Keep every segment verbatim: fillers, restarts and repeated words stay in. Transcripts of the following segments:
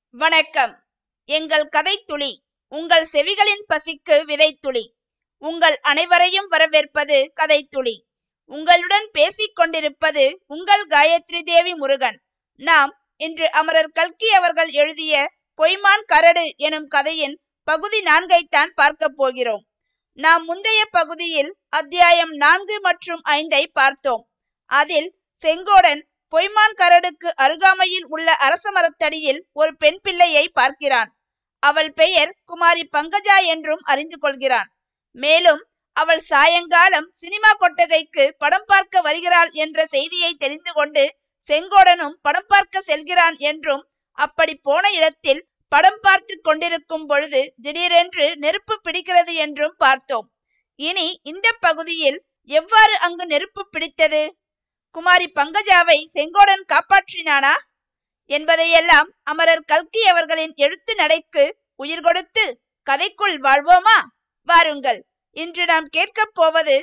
வணக்கம். எங்கள் கதைத்துளி உங்கள் செவிகளின் பசிக்கு விதைத்துளி. உங்கள் அனைவரையும் வரவேற்பது கதைத்துளி. உங்களுடன் பேசிக் கொண்டிருப்பது உங்கள் காயத்ரி தேவி முருகன். நாம் இன்று அமரர் கல்கி அவர்கள் எழுதிய பொய்மான் கரடு எனும் கதையின் பகுதி நான்கைத்தான் பார்க்க போகிறோம். நாம் முந்தைய பகுதியில் அத்தியாயம் நான்கு மற்றும் ஐந்தை பார்த்தோம். அதில் செங்கோடன் பொய்மான் கரடுக்கு அருகாமையில் உள்ள அரச மரத்தடியில் ஒரு பெண் பிள்ளையை பார்க்கிறான். அவள் பெயர் குமாரி பங்கஜா என்றும் அறிந்து கொள்கிறான். மேலும் அவள் சாயங்காலம் சினிமா கொட்டகைக்கு படம் பார்க்க வருகிறாள் என்ற செய்தியை தெரிந்து கொண்டு செங்கோடனும் படம் பார்க்க செல்கிறான் என்றும், அப்படி போன இடத்தில் படம் பார்த்து கொண்டிருக்கும் பொழுது திடீரென்று நெருப்பு பிடிக்கிறது என்றும் பார்த்தோம். இனி இந்த பகுதியில் எவ்வாறு அங்கு நெருப்பு பிடித்தது, குமாரி பங்கஜாவை செங்கோடன் காப்பாற்றினானா என்பதையெல்லாம் அமரர் கல்கி அவர்களின் எழுத்து நடைக்கு உயிர் கொடுத்து கதைக்குள் வாழ்வோமா? வாருங்கள். இன்று நாம் கேட்கப் போவது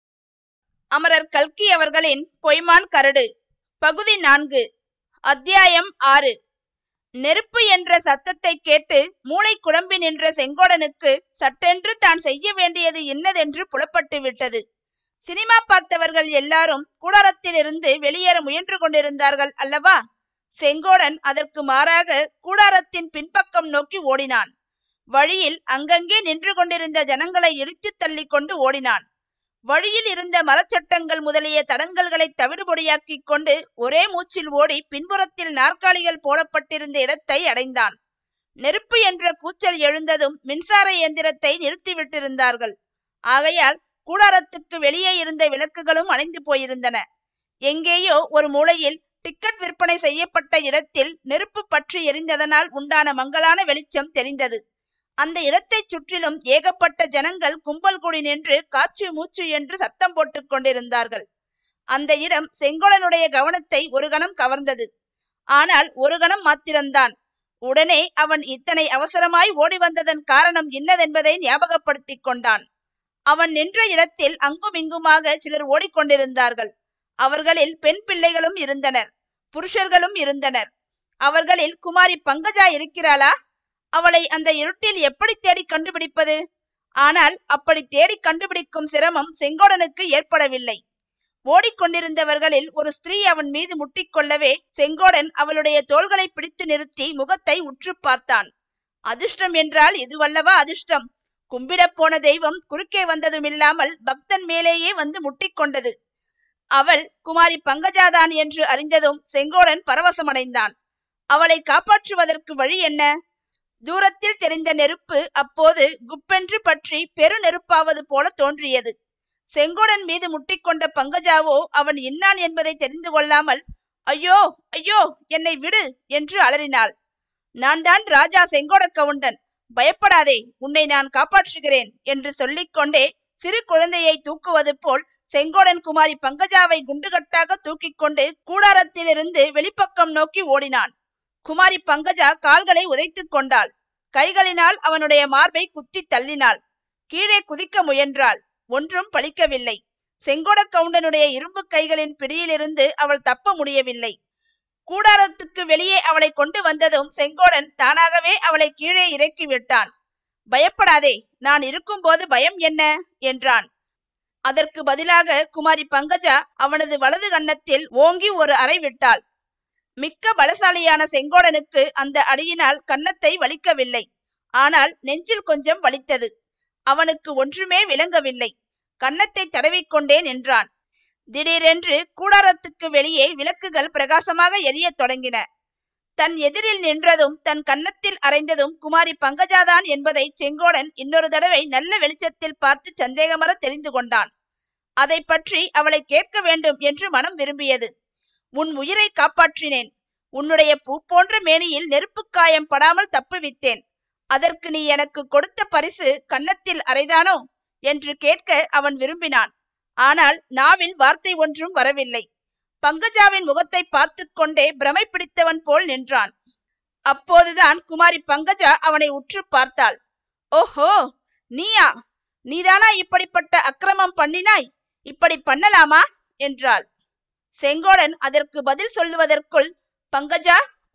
அமரர் கல்கி அவர்களின் பொய்மான் கரடு பகுதி நான்கு, அத்தியாயம் ஆறு. நெருப்பு என்ற சத்தத்தை கேட்டு மூளை குழம்பி நின்ற செங்கோடனுக்கு சட்டென்று தான் செய்ய வேண்டியது இன்னதென்று புலப்பட்டு விட்டது. சினிமா பார்த்தவர்கள் எல்லாரும் கூடாரத்தில் இருந்து வெளியேற முயன்று கொண்டிருந்தார்கள் அல்லவா? செங்கோடன் அதற்கு மாறாக கூடாரத்தின் பின்பக்கம் நோக்கி ஓடினான். வழியில் அங்கங்கே நின்று கொண்டிருந்த ஜனங்களை இடித்து தள்ளி கொண்டு ஓடினான். வழியில் இருந்த மரச்சட்டங்கள் முதலிய தடங்கல்களை தவிடுபொடியாக்கி கொண்டு ஒரே மூச்சில் ஓடி பின்புறத்தில் நாற்காலிகள் போடப்பட்டிருந்த இடத்தை அடைந்தான். நெருப்பு என்ற கூச்சல் எழுந்ததும் மின்சார இயந்திரத்தை நிறுத்திவிட்டிருந்தார்கள். ஆகையால் கூடாரத்துக்கு வெளியே இருந்த விளக்குகளும் அணைந்து போயிருந்தன. எங்கேயோ ஒரு மூலையில் டிக்கெட் விற்பனை செய்யப்பட்ட இடத்தில் நெருப்பு பற்றி எரிந்ததனால் உண்டான மங்கலான வெளிச்சம் தெரிந்தது. அந்த இடத்தை சுற்றிலும் ஏகப்பட்ட ஜனங்கள் கும்பல் கூடி நின்று காச்சு மூச்சு என்று சத்தம் போட்டுக் கொண்டிருந்தார்கள். அந்த இடம் செங்கோடனுடைய கவனத்தை ஒரு கணம் கவர்ந்தது. ஆனால் ஒரு கணம் மாத்திரம்தான். உடனே அவன் இத்தனை அவசரமாய் ஓடி வந்ததன் காரணம் இன்னதென்பதை ஞாபகப்படுத்தி கொண்டான். அவன் நின்ற இடத்தில் அங்கும் இங்குமாக சிலர் ஓடிக்கொண்டிருந்தார்கள். அவர்களில் பெண் பிள்ளைகளும் இருந்தனர், புருஷர்களும் இருந்தனர். அவர்களில் குமாரி பங்கஜா இருக்கிறாளா? அவளை அந்த இருட்டில் எப்படி தேடி கண்டுபிடிப்பது? ஆனால் அப்படி தேடி கண்டுபிடிக்கும் சிரமம் செங்கோடனுக்கு ஏற்படவில்லை. ஓடிக்கொண்டிருந்தவர்களில் ஒரு ஸ்திரீ அவன் மீது முட்டிக்கொள்ளவே செங்கோடன் அவளுடைய தோள்களை பிடித்து நிறுத்தி முகத்தை உற்று பார்த்தான். அதிர்ஷ்டம் என்றால் இதுவல்லவா அதிர்ஷ்டம்! கும்பிடப் போன தெய்வம் குறுக்கே வந்ததும் இல்லாமல் பக்தன் மேலேயே வந்து முட்டிக்கொண்டது. அவள் குமாரி பங்கஜாதான் என்று அறிந்ததும் செங்கோடன் பரவசமடைந்தான். அவளை காப்பாற்றுவதற்கு வழி என்ன? தூரத்தில் தெரிந்த நெருப்பு அப்போது குப்பென்று பற்றி பெரு நெருப்பாவது போல தோன்றியது. செங்கோடன் மீது முட்டிக்கொண்ட பங்கஜாவோ அவன் இன்னான் என்பதை தெரிந்து கொள்ளாமல் ஐயோ ஐயோ என்னை விடு என்று அலறினாள். நான் தான் ராஜா செங்கோட கவுண்டன், பயப்படாதே, உன்னை நான் காப்பாற்றுகிறேன் என்று சொல்லிக்கொண்டே சிறு குழந்தையை தூக்குவது போல் செங்கோடன் குமாரி பங்கஜாவை குண்டுகட்டாக தூக்கி கொண்டு கூடாரத்திலிருந்து வெளிப்பக்கம் நோக்கி ஓடினான். குமாரி பங்கஜா கால்களை உதைத்து கொண்டாள். கைகளினால் அவனுடைய மார்பை குத்தி தள்ளினாள். கீழே குதிக்க முயன்றாள். ஒன்றும் பலிக்கவில்லை. செங்கோட கவுண்டனுடைய இரும்பு கைகளின் பிடியிலிருந்து அவள் தப்ப முடியவில்லை. கூடாரத்துக்கு வெளியே அவளை கொண்டு வந்ததும் செங்கோடன் தானாகவே அவளை கீழே இறக்கி விட்டான். பயப்படாதே, நான் இருக்கும் போது பயம் என்ன என்றான். அதற்கு பதிலாக குமாரி பங்கஜா அவனது வலது கன்னத்தில் ஓங்கி ஒரு அறை விட்டாள். மிக்க பலசாலியான செங்கோடனுக்கு அந்த அடியினால் கன்னத்தை வலிக்கவில்லை. ஆனால் நெஞ்சில் கொஞ்சம் வலித்தது. அவனுக்கு ஒன்றுமே விளங்கவில்லை. கன்னத்தை தடவிக்கொண்டே நின்றான். திடீரென்று கூடாரத்துக்கு வெளியே விளக்குகள் பிரகாசமாக எரிய தொடங்கின. தன் எதிரில் நின்றதும் தன் கன்னத்தில் அறைந்ததும் குமாரி பங்கஜாதான் என்பதை செங்கோடன் இன்னொரு தடவை நல்ல வெளிச்சத்தில் பார்த்து சந்தேகமற தெரிந்து கொண்டான். அதை பற்றி அவளை கேட்க வேண்டும் என்று மனம் விரும்பியது. உன் உயிரை காப்பாற்றினேன். உன்னுடைய பூ போன்ற மேனியில் நெருப்பு காயம் படாமல் தப்புவித்தேன். அதற்கு நீ எனக்கு கொடுத்த பரிசு கன்னத்தில் அறைதானோ என்று கேட்க அவன் விரும்பினான். ஆனால் நாவில் வார்த்தை ஒன்றும் வரவில்லை. பங்கஜாவின் முகத்தை பார்த்து கொண்டே பிரமை பிடித்தவன் போல் நின்றான். அப்போதுதான் குமாரி பங்கஜா அவனை உற்று பார்த்தாள். ஓஹோ, நீயா? நீதானா இப்படிப்பட்ட அக்கிரமம் பண்ணினாய்? இப்படி பண்ணலாமா என்றாள். செங்கோடன் அதற்கு பதில் சொல்லுவதற்குள் பங்கஜா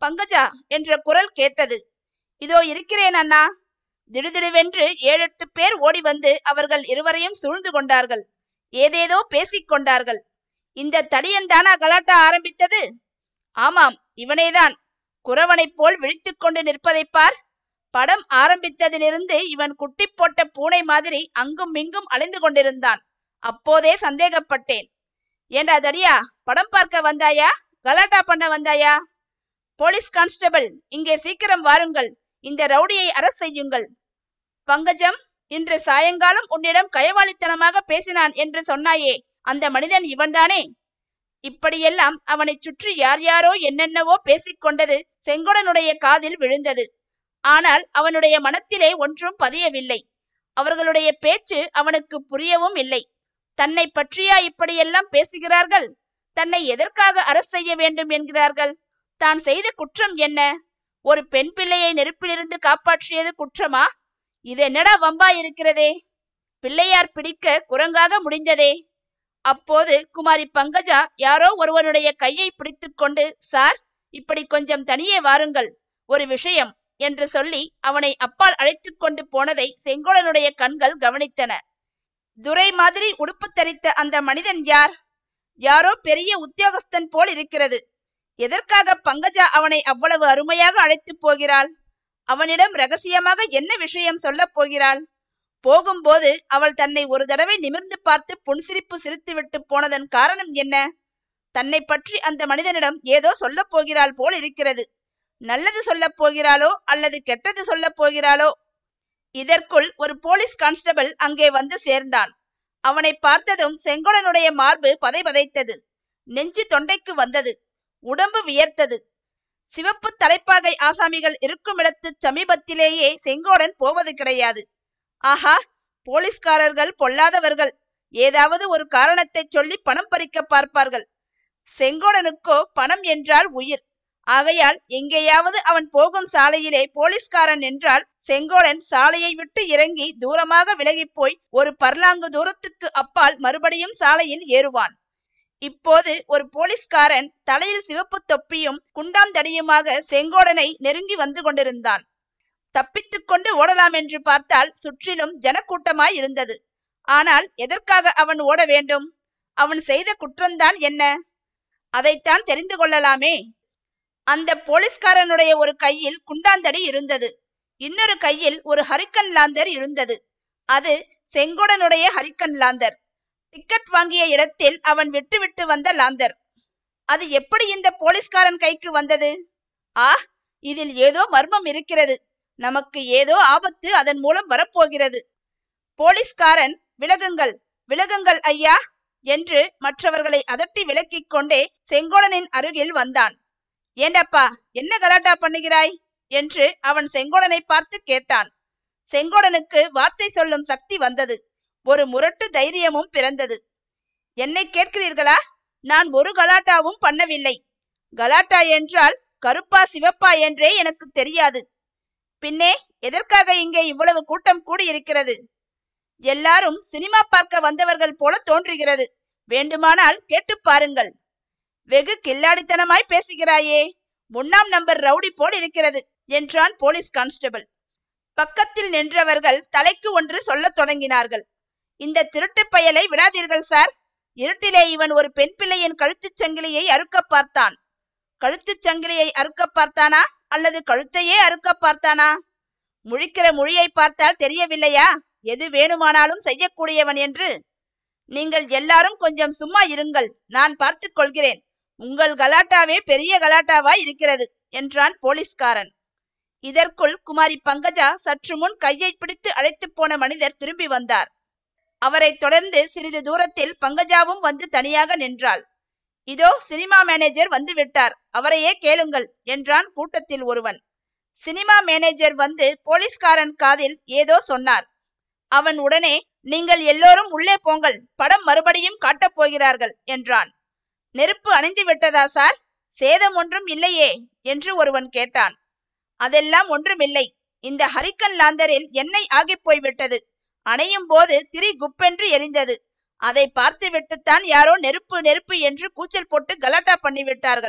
பங்கஜா என்ற குரல் கேட்டது. இதோ இருக்கிறேன் அண்ணா. திடுதிடுவென்று ஏழெட்டு பேர் ஓடி வந்து அவர்கள் இருவரையும் சூழ்ந்து கொண்டார்கள். ஏதேதோ பேசிக் கொண்டார்கள். இந்த தடியன் தானா கலாட்டா ஆரம்பித்தது? ஆமாம், இவனேதான். குறவனைப் போல் விழித்து கொண்டு நிற்பதை பார். படம் ஆரம்பித்ததிலிருந்து இவன் குட்டி போட்ட பூனை மாதிரி அங்கும் இங்கும் அலைந்து கொண்டிருந்தான். அப்போதே சந்தேகப்பட்டேன். ஏண்டா தடியா, படம் பார்க்க வந்தாயா, கலாட்டா பண்ண வந்தாயா? போலீஸ் கான்ஸ்டபிள், இங்கே சீக்கிரம் வாருங்கள். இந்த ரவுடியை அரஸ்ட் செய்யுங்கள். பங்கஜம், இன்று சாயங்காலம் உன்னிடம் கயவாளித்தனமாக பேசினான் என்று சொன்னாயே, அந்த மனிதன் இவன்தானே? இப்படியெல்லாம் அவனை சுற்றி யார் யாரோ என்னென்னவோ பேசிக்கொண்டது செங்கோடனுடைய காதில் விழுந்தது. ஆனால் அவனுடைய மனத்திலே ஒன்றும் பதியவில்லை. அவர்களுடைய பேச்சு அவனுக்கு புரியவும் இல்லை. தன்னை பற்றியா இப்படியெல்லாம் பேசுகிறார்கள்? தன்னை எதற்காக அரசு செய்ய வேண்டும் என்கிறார்கள்? தான் செய்த குற்றம் என்ன? ஒரு பெண் பிள்ளையை நெருப்பிலிருந்து காப்பாற்றியது குற்றமா? இது என்னடா வம்பா இருக்கிறதே? பிள்ளையார் பிடிக்க குரங்காக முடிந்ததே. அப்போது குமாரி பங்கஜா யாரோ ஒருவனுடைய கையை பிடித்து கொண்டு, சார், இப்படி கொஞ்சம் தனியே வாருங்கள், ஒரு விஷயம் என்று சொல்லி அவனை அப்பால் அழைத்து கொண்டு போனதை செங்கோடனுடைய கண்கள் கவனித்தன. துரை மாதிரி உடுப்பு தரித்த அந்த மனிதன் யார்? யாரோ பெரிய உத்தியோகஸ்தன் போல் இருக்கிறது. எதற்காக பங்கஜா அவனை அவ்வளவு அருமையாக அழைத்து போகிறாள்? அவனிடம் ரகசியமாக என்ன விஷயம் சொல்ல போகிறாள்? போகும்போது அவள் தன்னை ஒரு தடவை நிமிர்ந்து பார்த்து புன்சிரிப்பு சிரித்துவிட்டு போனதன் காரணம் என்ன? தன்னை பற்றி அந்த மனிதனிடம் ஏதோ சொல்ல போகிறாள் போல் இருக்கிறது. நல்லது சொல்ல போகிறாளோ அல்லது கெட்டது சொல்ல போகிறாளோ? இதற்குள் ஒரு போலீஸ் கான்ஸ்டபிள் அங்கே வந்து சேர்ந்தான். அவனை பார்த்ததும் செங்கோடனுடைய மார்பு பதை பதைத்தது. நெஞ்சு தொண்டைக்கு வந்தது. உடம்பு வியர்த்தது. சிவப்பு தலைப்பாகை ஆசாமிகள் இருக்கும் இடத்து சமீபத்திலேயே செங்கோடன் போவது கிடையாது. ஆஹா, போலீஸ்காரர்கள் பொல்லாதவர்கள். ஏதாவது ஒரு காரணத்தை சொல்லி பணம் பறிக்க பார்ப்பார்கள். செங்கோடனுக்கோ பணம் என்றால் உயிர். ஆகையால் எங்கேயாவது அவன் போகும் சாலையிலே போலீஸ்காரன் என்றால் செங்கோடன் சாலையை விட்டு இறங்கி தூரமாக விலகி போய் ஒரு பர்லாங்கு தூரத்துக்கு அப்பால் மறுபடியும் சாலையில் ஏறுவான். இப்போது ஒரு போலீஸ்காரன் தலையில் சிவப்பு தொப்பியும் குண்டாம் தடியுமாக செங்கோடனை நெருங்கி வந்து கொண்டிருந்தான். தப்பித்து கொண்டு ஓடலாம் என்று பார்த்தால் சுற்றிலும் ஜனக்கூட்டமாய் இருந்தது. ஆனால் எதற்காக அவன் ஓட வேண்டும்? அவன் செய்த குற்றம்தான் என்ன? அதைத்தான் தெரிந்து கொள்ளலாமே. அந்த போலீஸ்காரனுடைய ஒரு கையில் குண்டாந்தடி இருந்தது. இன்னொரு கையில் ஒரு ஹரிக்கன் லாந்தர் இருந்தது. அது செங்கோடனுடைய ஹரிக்கன் லாந்தர். டிக்கெட் வாங்கிய இடத்தில் அவன் விட்டு விட்டு வந்த லாந்தர். அது எப்படி இந்த போலீஸ்காரன் கைக்கு வந்தது? ஆ, இதில் ஏதோ மர்மம் இருக்கிறது. நமக்கு ஏதோ ஆபத்து அதன் மூலம் வரப்போகிறது. போலீஸ்காரன், விலகுங்கள், விலகுங்கள் ஐயா என்று மற்றவர்களை அதட்டி விலக்கிக் கொண்டே செங்கோடனின் அருகில் வந்தான். ஏண்டப்பா, என்ன கலாட்டா பண்ணுகிறாய் என்று அவன் செங்கோடனை பார்த்து கேட்டான். செங்கோடனுக்கு வார்த்தை சொல்லும் சக்தி வந்தது. ஒரு முரட்டு தைரியமும் பிறந்தது. என்னை கேட்கிறீர்களா? நான் ஒரு கலாட்டாவும் பண்ணவில்லை. கலாட்டா என்றால் கருப்பா சிவப்பா என்றே எனக்கு தெரியாது. பின்னே எதற்காக இங்கே இவ்வளவு கூட்டம் கூடியிருக்கிறது? எல்லாரும் சினிமா பார்க்க வந்தவர்கள் போல தோன்றுகிறது. வேண்டுமானால் கேட்டு பாருங்கள். வெகு கில்லாடித்தனமாய் பேசுகிறாயே, முன்னாம் நம்பர் ரவுடி போல் இருக்கிறது என்றான் போலீஸ் கான்ஸ்டபிள். பக்கத்தில் நின்றவர்கள் தலைக்கு ஒன்று சொல்ல தொடங்கினார்கள். இந்த திருட்டு பயலை விடாதீர்கள் சார். இருட்டிலே இவன் ஒரு பெண் பிள்ளையின் கழுத்துச் சங்கிலியை அறுக்க பார்த்தான். கழுத்துச் சங்கிலியை அறுக்க பார்த்தானா அல்லது கழுத்தையே அறுக்க பார்த்தானா? முழிக்கிற மொழியை பார்த்தால் தெரியவில்லையா எது வேணுமானாலும் செய்யக்கூடியவன் என்று? நீங்கள் எல்லாரும் கொஞ்சம் சும்மா இருங்கள், நான் பார்த்து கொள்கிறேன். உங்கள் கலாட்டாவே பெரிய கலாட்டாவாய் இருக்கிறது என்றான் போலீஸ்காரன். இதற்குள் குமாரி பங்கஜா சற்று முன் கையை பிடித்து அழைத்து போன மனிதர் திரும்பி வந்தார். அவரை தொடர்ந்து சிறிது தூரத்தில் பங்கஜாவும் வந்து தனியாக நின்றாள். இதோ சினிமா மேனேஜர் வந்து விட்டார், அவரையே கேளுங்கள் என்றான் கூட்டத்தில் ஒருவன். சினிமா மேனேஜர் வந்து போலீஸ்காரன் காதில் ஏதோ சொன்னார். அவன் உடனே, நீங்கள் எல்லோரும் உள்ளே போங்கள், படம் மறுபடியும் காட்டப் போகிறார்கள் என்றான். நெருப்பு அணைந்து விட்டதா சார்? சேதம் ஒன்றும் இல்லையே என்று ஒருவன் கேட்டான். அதெல்லாம் ஒன்றுமில்லை. இந்த ஹரிக்கன் லாந்தரில் எண்ணெய் ஆகி போய்விட்டது. அணையும் போது திரி குப்பென்று எரிந்தது. அதை பார்த்து விட்டுத்தான் யாரோ நெருப்பு நெருப்பு என்று கூச்சல் போட்டு கலாட்டா பண்ணிவிட்டார்கள்.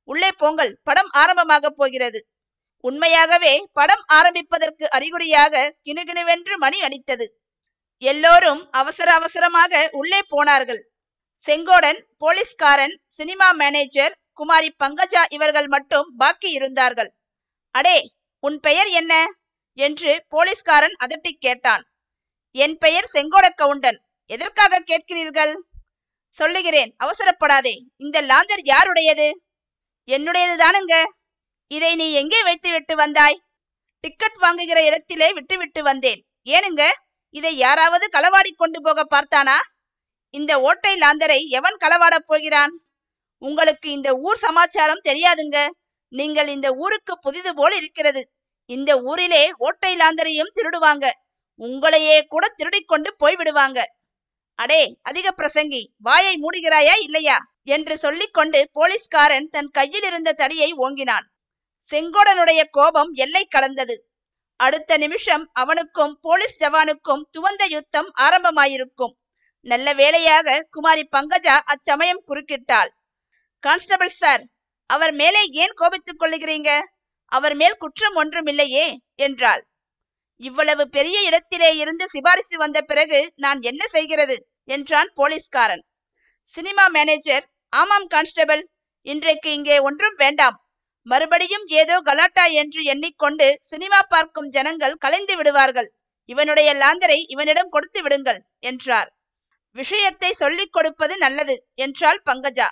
உள்ளே போங்கள், படம் ஆரம்பமாக போகிறது. உண்மையாகவே படம் ஆரம்பிப்பதற்கு அறிகுறியாக கிணுகிணுவென்று மணி அடித்தது. எல்லோரும் அவசர அவசரமாக உள்ளே போனார்கள். செங்கோடன், போலீஸ்காரன், சினிமா மேனேஜர், குமாரி பங்கஜா இவர்கள் மட்டும் பாக்கி இருந்தார்கள். அடே, உன் பெயர் என்ன என்று போலீஸ்காரன் அதட்டி கேட்டான். என் பெயர் செங்கோட கவுண்டன். எதற்காக கேட்கிறீர்கள்? சொல்லுகிறேன், அவசரப்படாதே. இந்த லாந்தர் யாருடையது? என்னுடையது தானுங்க. இதை நீ எங்கே வைத்து விட்டு வந்தாய்? டிக்கெட் வாங்குகிற இடத்திலே விட்டு விட்டு வந்தேன். ஏனுங்க, இதை யாராவது களவாடி கொண்டு போக பார்த்தானா? இந்த ஓட்டை லாந்தரை எவன் களவாடப் போகிறான்? உங்களுக்கு இந்த ஊர் சமாச்சாரம் தெரியாதுங்க. நீங்கள் இந்த ஊருக்கு புதிது போல் இருக்கிறது. இந்த ஊரிலே ஓட்டை லாந்தரையும் திருடுவாங்க. உங்களையே கூட திருடிக்கொண்டு போய்விடுவாங்க. அடே அதிக பிரசங்கி, வாயை மூடுகிறாயா இல்லையா என்று சொல்லிக்கொண்டு போலீஸ்காரன் தன் கையில் இருந்த தடியை ஓங்கினான். செங்கோடனுடைய கோபம் எல்லை கடந்தது. அடுத்த நிமிஷம் அவனுக்கும் போலீஸ் ஜவானுக்கும் துவந்த யுத்தம் ஆரம்பமாயிருக்கும். நல்ல வேளையாக குமாரி பங்கஜா அச்சமயம் குறுக்கிட்டாள். கான்ஸ்டபிள் சார், அவர் மேலே ஏன் கோபித்துக் கொள்ளுகிறீங்க? அவர் மேல் குற்றம் ஒன்றும் இல்லையே என்றாள். இவ்வளவு பெரிய இடத்திலே இருந்து சிபாரிசு வந்த பிறகு நான் என்ன செய்கிறது என்றான் போலீஸ்காரன். சினிமா மேனேஜர், ஆமாம் கான்ஸ்டபிள், இன்றைக்கு இங்கே ஒன்றும் வேண்டாம். மறுபடியும் ஏதோ கலாட்டா என்று எண்ணிக்கொண்டு சினிமா பார்க்கும் ஜனங்கள் கலைந்து விடுவார்கள். இவனுடைய லாந்தரை இவனிடம் கொடுத்து விடுங்கள் என்றார். விஷயத்தை சொல்லிக் கொடுப்பது நல்லது என்றாள் பங்கஜா.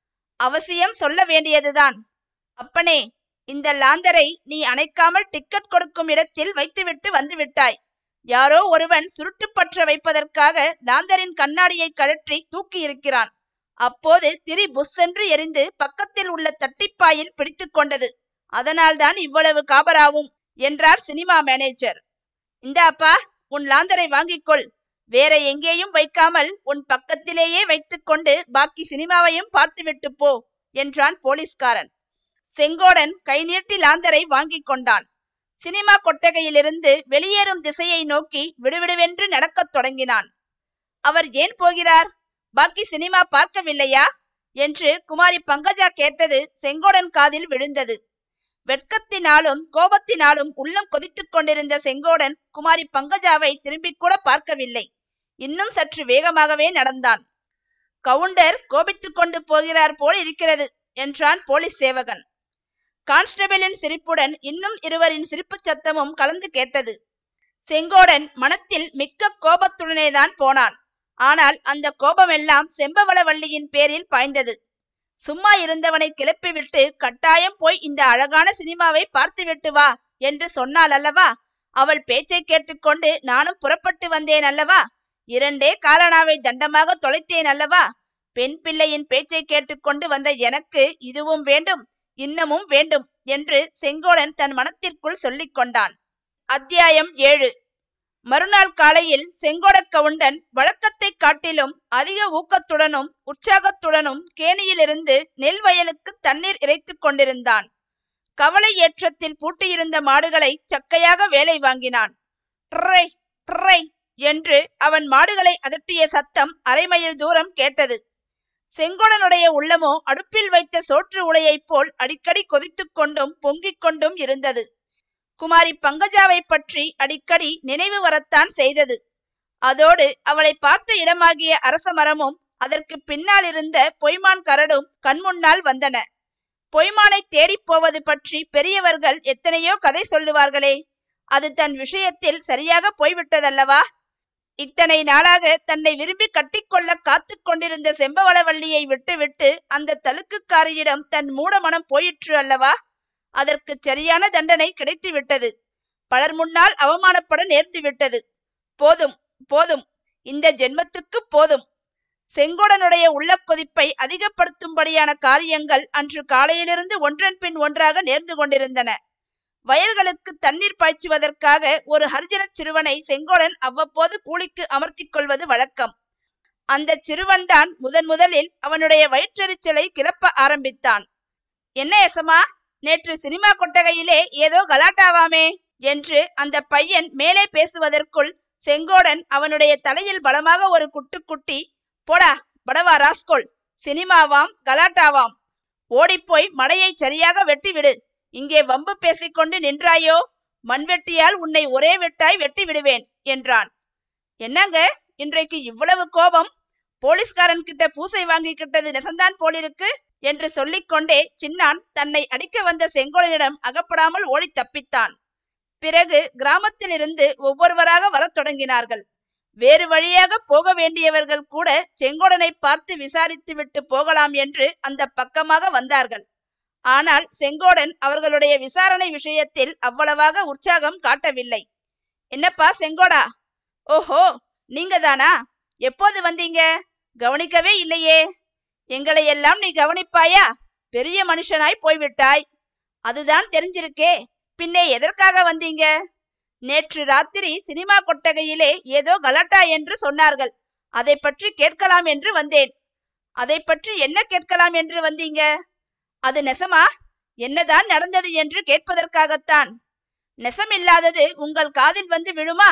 அவசியம் சொல்ல வேண்டியதுதான். அப்பனே, இந்த லாந்தரை நீ அணைக்காமல் டிக்கெட் கொடுக்கும் இடத்தில் வைத்துவிட்டு வந்து விட்டாய். யாரோ ஒருவன் சுருட்டு பற்ற வைப்பதற்காக லாந்தரின் கண்ணாடியை கழற்றி தூக்கி இருக்கிறான். அப்போது திரி புஸ்ஸென்று எரிந்து பக்கத்தில் உள்ள தட்டிப்பாயில் பிடித்து கொண்டது. அதனால்தான் இவ்வளவு காபராவும் என்றார் சினிமா மேனேஜர். இந்தாப்பா, உன் லாந்தரை வாங்கிக்கொள். வேற எங்கேயும் வைக்காமல் உன் பக்கத்திலேயே வைத்துக்கொண்டு பாக்கி சினிமாவையும் பார்த்துவிட்டு போ என்றான் போலீஸ்காரன். செங்கோடன் கை நீட்டி லாந்தரை வாங்கி கொண்டான். சினிமா கொட்டகையிலிருந்து வெளியேறும் திசையை நோக்கி விடுவிடுவென்று நடக்கத் தொடங்கினான். அவர் ஏன் போகிறார்? பாக்கி சினிமா பார்க்கவில்லையா என்று குமாரி பங்கஜா கேட்டது செங்கோடன் காதில் விழுந்தது. வெட்கத்தினாலும் கோபத்தினாலும் உள்ளம் கொதித்துக் கொண்டிருந்த செங்கோடன் குமாரி பங்கஜாவை திரும்பி கூட பார்க்கவில்லை. இன்னும் சற்று வேகமாகவே நடந்தான். கவுண்டர் கோபித்துக் கொண்டு போகிறார் போல் இருக்கிறது என்றான் போலீஸ் சேவகன். கான்ஸ்டபிளின் சிரிப்புடன் இன்னும் இருவரின் சிரிப்பு சத்தமும் கலந்து கேட்டது. செங்கோடன் மனத்தில் மிக்க கோபத்துடனேதான் போனான். ஆனால் அந்த கோபமெல்லாம் செம்பவளவல்லியின் பேரில் பாய்ந்தது. சும்மா இருந்தவனை கிளப்பிவிட்டு கட்டாயம் போய் இந்த அழகான சினிமாவை பார்த்துவிட்டு வா என்று சொன்னாள் அல்லவா? அவள் பேச்சை கேட்டுக்கொண்டு நானும் புறப்பட்டு வந்தேன் அல்லவா? இரண்டே காலனாவை தண்டமாக தொலைத்தேன் அல்லவா? பெண் பிள்ளையின் பேச்சை கேட்டுக்கொண்டு வந்த எனக்கு இதுவும் வேண்டும், இன்னமும் வேண்டும் என்று செங்கோடன் தன் மனத்திற்குள் சொல்லிக் கொண்டான். அத்தியாயம் ஏழு. மறுநாள் காலையில் செங்கோட கவுண்டன் வழக்கத்தை காட்டிலும் அதிக ஊக்கத்துடனும் உற்சாகத்துடனும் கேணியிலிருந்து நெல் வயலுக்கு தண்ணீர் இறைத்து கொண்டிருந்தான். கவலை ஏற்றத்தில் பூட்டியிருந்த மாடுகளை சக்கையாக வேலை வாங்கினான். ட்ரை ட்ரை என்று அவன் மாடுகளை அதட்டிய சத்தம் அரை மைல் தூரம் கேட்டது. செங்கோடனுடைய உள்ளமோ அடுப்பில் வைத்த சோற்று உலையைப் போல் அடிக்கடி கொதித்துக் கொண்டும் பொங்கிக் கொண்டும் இருந்தது. குமாரி பங்கஜாவை பற்றி அடிக்கடி நினைவு வரத்தான் செய்தது. அதோடு அவளை பார்த்த இடமாகிய அரச மரமும் அதற்கு பின்னால் இருந்த பொய்மான் கரடும் கண்முன்னால் வந்தன. பொய்மானை தேடிப் போவது பற்றி பெரியவர்கள் எத்தனையோ கதை சொல்லுவார்களே, அது தன் விஷயத்தில் சரியாக போய்விட்டதல்லவா? இத்தனை நாளாக தன்னை விரும்பி கட்டிக்கொள்ள காத்து கொண்டிருந்த செம்பவளவல்லியை விட்டுவிட்டு அந்த தலுக்குக்காரியிடம் தன் மூட மனம் போயிற்று அல்லவா? அதற்கு சரியான தண்டனை கிடைத்து விட்டது. பலர் முன்னால் அவமானப்பட நேர்ந்து விட்டது. போதும் போதும், இந்த ஜென்மத்துக்கு போதும். செங்கோடனுடைய உள்ள கொதிப்பை அதிகப்படுத்தும்படியான காரியங்கள் அன்று காலையிலிருந்து ஒன்றன் பின் ஒன்றாக நேர்ந்து கொண்டிருந்தன. வயல்களுக்கு தண்ணீர் பாய்ச்சுவதற்காக ஒரு ஹரிஜன சிறுவனை செங்கோடன் அவ்வப்போது கூலிக்கு அமர்த்தி கொள்வது வழக்கம். அந்த சிறுவன்தான் முதன் முதலில் அவனுடைய வயிற்றெரிச்சலை கிளப்ப ஆரம்பித்தான். என்ன எசமா, நேற்று சினிமா கொட்டகையிலே ஏதோ கலாட்டாவாமே என்று அந்த பையன் மேலே பேசுவதற்குள் செங்கோடன் அவனுடைய தலையில் பலமாக ஒரு குட்டு குட்டி, போடா படவா ராஸ்கோல், சினிமாவாம் கலாட்டாவாம், ஓடிப்போய் மடையை சரியாக வெட்டிவிடு. இங்கே வம்பு பேசிக்கொண்டு நின்றாயோ, மண்வெட்டியால் உன்னை ஒரே வெட்டாய் வெட்டி விடுவேன் என்றான். என்னங்க இன்றைக்கு இவ்வளவு கோபம்? போலீஸ்காரன் கிட்ட பூசை வாங்கிக்கிட்டது நெசந்தான் போலிருக்கு என்று சொல்லிக்கொண்டே சின்னான் தன்னை அடிக்க வந்த செங்கோடனிடம் அகப்படாமல் ஓடி தப்பித்தான். பிறகு கிராமத்திலிருந்து ஒவ்வொருவராக வரத் தொடங்கினார்கள். வேறு வழியாக போக வேண்டியவர்கள் கூட செங்கோடனை பார்த்து விசாரித்து விட்டு போகலாம் என்று அந்த பக்கமாக வந்தார்கள். ஆனால் செங்கோடன் அவர்களுடைய விசாரணை விஷயத்தில் அவ்வளவாக உற்சாகம் காட்டவில்லை. என்னப்பா செங்கோடா? ஓஹோ, நீங்க தானா? எப்போது வந்தீங்க? கவனிக்கவே இல்லையே. எங்களை எல்லாம் நீ கவனிப்பாயா? பெரிய மனுஷனாய் போய்விட்டாய். அதுதான் தெரிஞ்சிருக்கே, பின்னே எதற்காக வந்தீங்க? நேற்று ராத்திரி சினிமா கொட்டகையிலே ஏதோ கலாட்டா என்று சொன்னார்கள். அதை பற்றி கேட்கலாம் என்று வந்தேன். அதை பற்றி என்ன கேட்கலாம் என்று வந்தீங்க? அது நெசமா? என்னதான் நடந்தது என்று கேட்பதற்காகத்தான். நெசமில்லாதது உங்கள் காதில் வந்து விழுமா?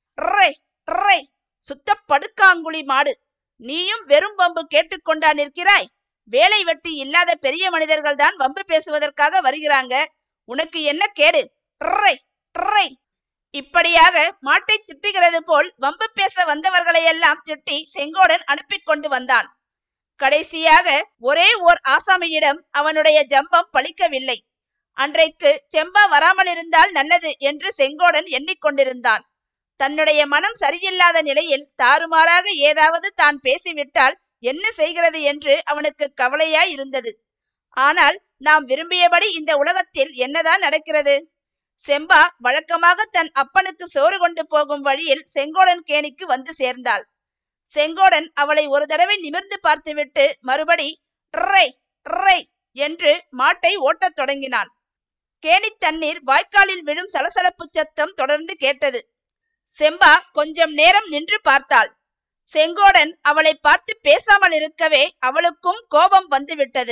ரை ரை சுத்த படுக்காங்குழி மாடு. நீயும் வெறும் வம்பு கேட்டுக்கொண்டா நிற்கிறாய்? வேலை வெட்டி இல்லாத பெரிய மனிதர்கள் தான் வம்பு பேசுவதற்காக வருகிறாங்க. உனக்கு என்ன கேடு? ரை ரை இப்படியாக மாட்டை திட்டுகிறது போல் வம்பு பேச வந்தவர்களையெல்லாம் திட்டி செங்கோடன் அனுப்பி கொண்டு வந்தான். கடைசியாக ஒரே ஓர் ஆசாமியிடம் அவனுடைய ஜம்பம் பலிக்கவில்லை. அன்றைக்கு செம்பா வராமல் இருந்தால் நல்லது என்று செங்கோடன் எண்ணிக்கொண்டிருந்தான். தன்னுடைய மனம் சரியில்லாத நிலையில் தாறுமாறாக ஏதாவது தான் பேசிவிட்டால் என்ன செய்கிறது என்று அவனுக்கு கவலையாய் இருந்தது. ஆனால் நாம் விரும்பியபடி இந்த உலகத்தில் என்னதான் நடக்கிறது? செம்பா வழக்கமாக தன் அப்பனுக்கு சோறு கொண்டு போகும் வழியில் செங்கோடன் கேணிக்கு வந்து சேர்ந்தாள். செங்கோடன் அவளை ஒரு தடவை நிமிர்ந்து பார்த்துவிட்டு மறுபடி ரை ரை என்று மாட்டை ஓட்டத் தொடங்கினான். கேணி தண்ணீர் வாய்க்காலில் விழும் சலசலப்பு சத்தம் தொடர்ந்து கேட்டது. செம்பா கொஞ்சம் நேரம் நின்று பார்த்தாள். செங்கோடன் அவளை பார்த்து பேசாமல் இருக்கவே அவளுக்கும் கோபம் வந்துவிட்டது.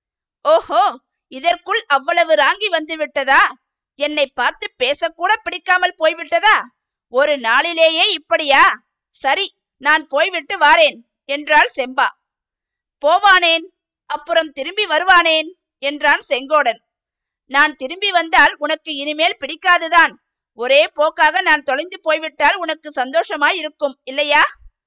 ஓஹோ, இதற்குள் அவ்வளவு ராங்கி வந்து விட்டதா? என்னை பார்த்து பேசக்கூட பிடிக்காமல் போய்விட்டதா? ஒரு நாளிலேயே இப்படியா? சரி, நான் போய்விட்டு வாரேன் என்றாள் செம்பா. போவானேன், அப்புறம் திரும்பி வருவானேன் என்றான் செங்கோடன். நான் திரும்பி வந்தால் உனக்கு இனிமேல் பிடிக்காதுதான். ஒரே போக்காக நான் தொலைந்து போய்விட்டால் உனக்கு சந்தோஷமாய் இருக்கும் இல்லையா?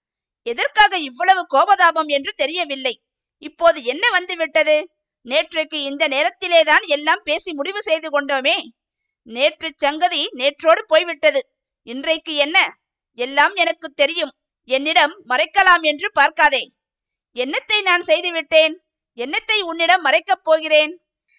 எதற்காக இவ்வளவு கோபதாபம் என்று தெரியவில்லை. இப்போது என்ன வந்து விட்டது? நேற்றைக்கு இந்த நேரத்திலேதான் எல்லாம் பேசி முடிவு செய்து கொண்டோமே. நேற்று சங்கதி நேற்றோடு போய்விட்டது. இன்றைக்கு என்ன? எல்லாம் எனக்கு தெரியும். என்னிடம் மறைக்கலாம் என்று பார்க்காதே. என்னத்தை நான் செய்து விட்டேன்? என்னத்தை உன்னிடம் மறைக்கப் போகிறேன்?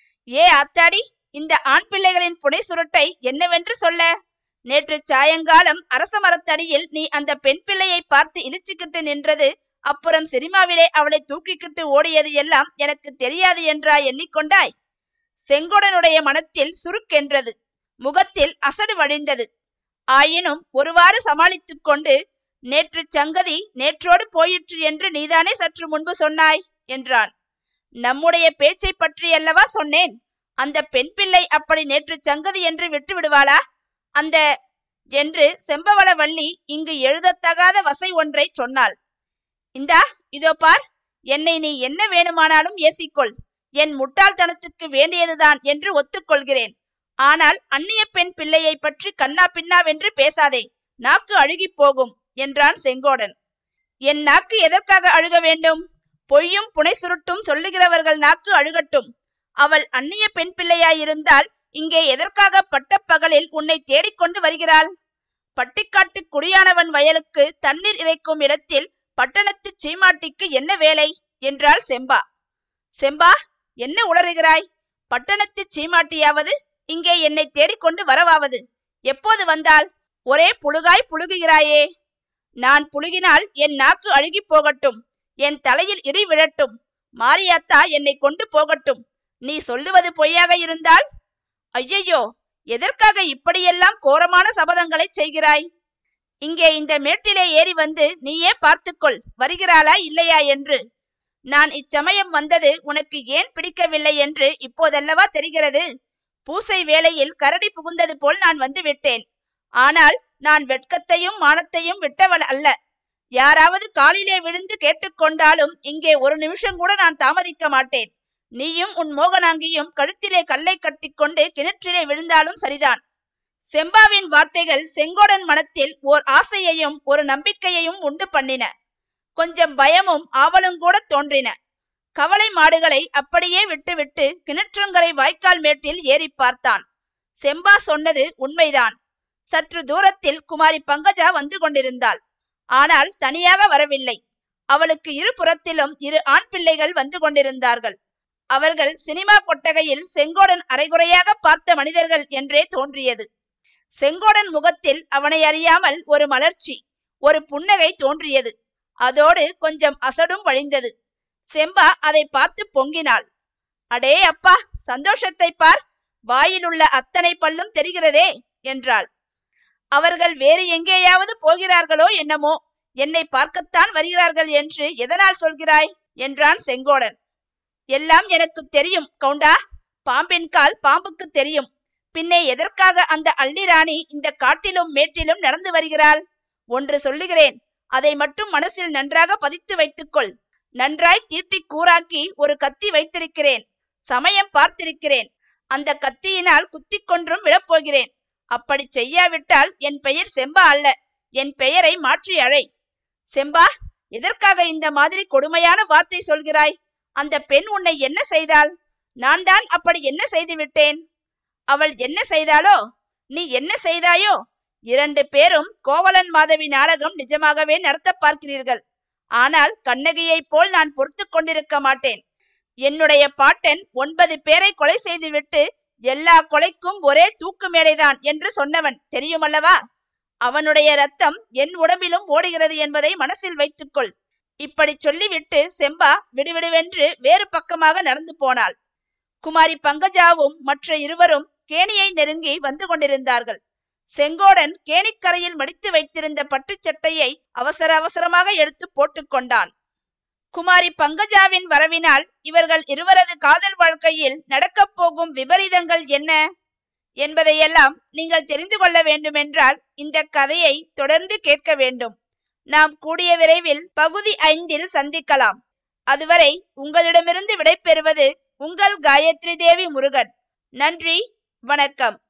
ஏ ஆத்தாடி, இந்த ஆண் பிள்ளைகளின் புனை சுருட்டை என்னவென்று சொல்ல? நேற்று சாயங்காலம் அரச மரத்தடியில் நீ அந்த பெண் பிள்ளையை பார்த்து இழிச்சுக்கிட்டு நின்றது, அப்புறம் சினிமாவிலே அவளை தூக்கிக்கிட்டு ஓடியது எல்லாம் எனக்கு தெரியாது என்றா எண்ணிக்கொண்டாய்? செங்கோடனுடைய மனத்தில் சுருக்கென்றது, முகத்தில் அசடு வழிந்தது. ஆயினும் ஒருவாறு சமாளித்துக் கொண்டு, நேற்று சங்கதி நேற்றோடு போயிற்று என்று நீதானே சற்று முன்பு சொன்னாய் என்றான். நம்முடைய பேச்சை பற்றியல்லவா சொன்னேன். அந்த பெண் பிள்ளை அப்படி நேற்று சங்கதி என்று விட்டு விடுவாளா? அந்த என்று செம்பவளவள்ளி இங்கு எழுதத்தகாத வசை ஒன்றை சொன்னாள். இந்தா இதோ பார், என்னை நீ என்ன வேணுமானாலும் ஏசிக்கொள். என் முட்டாள்தனத்துக்கு வேண்டியதுதான் என்று ஒத்துக்கொள்கிறேன். ஆனால் அந்நிய பெண் பிள்ளையை பற்றி கண்ணா பின்னாவென்று பேசாதே, நாக்கு அழுகி போகும் என்றான் செங்கோடன். என் நாக்கு எதற்காக அழுக வேண்டும்? பொய்யும் புனை சுருட்டும் சொல்லுகிறவர்கள் நாக்கு அழுகட்டும். அவள் அந்நிய பெண் பிள்ளையாயிருந்தால் இங்கே எதற்காக பட்டப்பகலில் உன்னை தேடிக்கொண்டு வருகிறாள்? பட்டிக்காட்டு குடியானவன் வயலுக்கு தண்ணீர் இறைக்கும் இடத்தில் பட்டணத்து சீமாட்டிக்கு என்ன வேலை என்றாள் செம்பா. செம்பா, என்ன உளறுகிறாய்? பட்டணத்து சீமாட்டியாவது இங்கே என்னை தேடிக்கொண்டு வரவாவது? எப்போது வந்தாள்? ஒரே புழுகாய் புழுகுகிறாயே. நான் புழுகினால் என் நாக்கு அழுகி போகட்டும், என் தலையில் இடி விழட்டும், மாரியாத்தா என்னை கொண்டு போகட்டும். நீ சொல்லுவது பொய்யாக இருந்தால்? ஐயையோ, எதற்காக இப்படியெல்லாம் கோரமான சபதங்களை செய்கிறாய்? இங்கே இந்த மேட்டிலே ஏறி வந்து நீயே பார்த்துக்கொள், வருகிறாளா இல்லையா என்று. நான் இச்சமயம் வந்தது உனக்கு ஏன் பிடிக்கவில்லை என்று இப்போதல்லவா தெரிகிறது. பூசை வேளையில் கரடி புகுந்தது போல் நான் வந்து விட்டேன். ஆனால் நான் வெட்கத்தையும் மானத்தையும் விட்டவள் அல்ல. யாராவது காலிலே விழுந்து கேட்டுக்கொண்டாலும் இங்கே ஒரு நிமிஷம் கூட நான் தாமதிக்க மாட்டேன். நீயும் உன் மோகனாங்கியும் கழுத்திலே கல்லை கட்டிக்கொண்டு கிணற்றிலே விழுந்தாலும் சரிதான். செம்பாவின் வார்த்தைகள் செங்கோடன் மனத்தில் ஓர் ஆசையையும் ஒரு நம்பிக்கையையும் உண்டு பண்ணின. கொஞ்சம் பயமும் ஆவலும் கூட தோன்றின. கவலை மாடுகளை அப்படியே விட்டுவிட்டு கிணற்றங்கரை வாய்க்கால் மேட்டில் ஏறி பார்த்தான். செம்பா சொன்னது உண்மைதான். சற்று தூரத்தில் குமாரி பங்கஜா வந்து கொண்டிருந்தாள். ஆனால் தனியாக வரவில்லை. அவளுக்கு இரு புறத்திலும் இரு ஆண் பிள்ளைகள் வந்து கொண்டிருந்தார்கள். அவர்கள் சினிமா கொட்டகையில் செங்கோடன் அரைகுறையாக பார்த்த மனிதர்கள் என்றே தோன்றியது. செங்கோடன் முகத்தில் அவனை அறியாமல் ஒரு மலர்ச்சி, ஒரு புன்னகை தோன்றியது. அதோடு கொஞ்சம் அசடும் வழிந்தது. செம்பா அதை பார்த்து பொங்கினாள். அடே அப்பா, சந்தோஷத்தை பார், வாயிலுள்ள அத்தனை பல்லும் தெரிகிறதே என்றாள். அவர்கள் வேறு எங்கேயாவது போகிறார்களோ என்னமோ, என்னை பார்க்கத்தான் வருகிறார்கள் என்று எதனால் சொல்கிறாய் என்றான் செங்கோடன். எல்லாம் எனக்கு தெரியும் கவுண்டா. பாம்பின் கால் பாம்புக்கு தெரியும். பின்னே எதற்காக அந்த அள்ளிராணி இந்த காட்டிலும் மேட்டிலும் நடந்து வருகிறாள்? ஒன்று சொல்லுகிறேன், அதை மட்டும் மனசில் நன்றாக பதித்து வைத்துக்கொள். நன்றாய் தீட்டி கூராக்கி ஒரு கத்தி வைத்திருக்கிறேன். சமயம் பார்த்திருக்கிறேன். அந்த கத்தியினால் குத்தி கொன்றும் விடப்போகிறேன். அப்படி செய்யாவிட்டால் என் பெயர் செம்பா அல்ல, என் பெயரை மாற்றி அழை. செம்பா, எதற்காக இந்த மாதிரி கொடுமையான வார்த்தை சொல்கிறாய்? அந்த பெண் உன்னை என்ன செய்தாள்? நான் தான் அப்படி என்ன செய்து விட்டேன்? அவள் என்ன செய்தாளோ நீ என்ன செய்தாயோ? இரண்டு பேரும் கோவலன் மாதவி நாடகம் நிஜமாகவே நடத்த பார்க்கிறீர்கள். ஆனால் கண்ணகியை போல் நான் பொறுத்து கொண்டிருக்க மாட்டேன். என்னுடைய பாட்டன் ஒன்பது பேரை கொலை செய்துவிட்டு எல்லா கொலைக்கும் ஒரே தூக்கு மேடைதான் என்று சொன்னவன் தெரியுமல்லவா? அவனுடைய ரத்தம் என் உடம்பிலும் ஓடுகிறது என்பதை மனசில் வைத்துக்கொள். இப்படி சொல்லிவிட்டு செம்பா விடுவிடுவென்று வேறு பக்கமாக நடந்து போனாள். குமாரி பங்கஜாவும் மற்ற இருவரும் கேணியை நெருங்கி வந்து கொண்டிருந்தார்கள். செங்கோடன் கேணிக்கரையில் மடித்து வைத்திருந்த பட்டுச் சட்டையை அவசர அவசரமாக எடுத்து போட்டுக்கொண்டான். குமாரி பங்கஜாவின் வரவினால் இவர்கள் இருவரது காதல் வாழ்க்கையில் நடக்கப் போகும் விபரீதங்கள் என்ன என்பதையெல்லாம் நீங்கள் தெரிந்து கொள்ள வேண்டுமென்றால் இந்த கதையை தொடர்ந்து கேட்க வேண்டும். நாம் கூடிய விரைவில் பகுதி ஐந்தில் சந்திக்கலாம். அதுவரை உங்களிடமிருந்து விடைபெறுவது உங்கள் காயத்ரி தேவி முருகன். நன்றி, வணக்கம்.